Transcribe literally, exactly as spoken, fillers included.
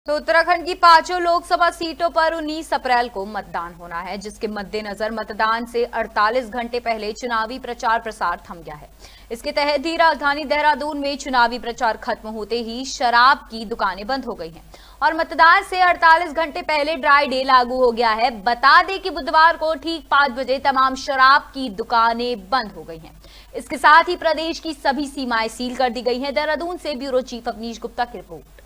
तो उत्तराखंड की पांचों लोकसभा सीटों पर उन्नीस अप्रैल को मतदान होना है, जिसके मद्देनजर मतदान से अड़तालीस घंटे पहले चुनावी प्रचार प्रसार थम गया है। इसके तहत ही राजधानी देहरादून में चुनावी प्रचार खत्म होते ही शराब की दुकानें बंद हो गई हैं और मतदान से अड़तालीस घंटे पहले ड्राई डे लागू हो गया है। बता दें कि बुधवार को ठीक पांच बजे तमाम शराब की दुकानें बंद हो गई हैं। इसके साथ ही प्रदेश की सभी सीमाएं सील कर दी गई हैं। देहरादून से ब्यूरो चीफ अवनीश गुप्ता की रिपोर्ट।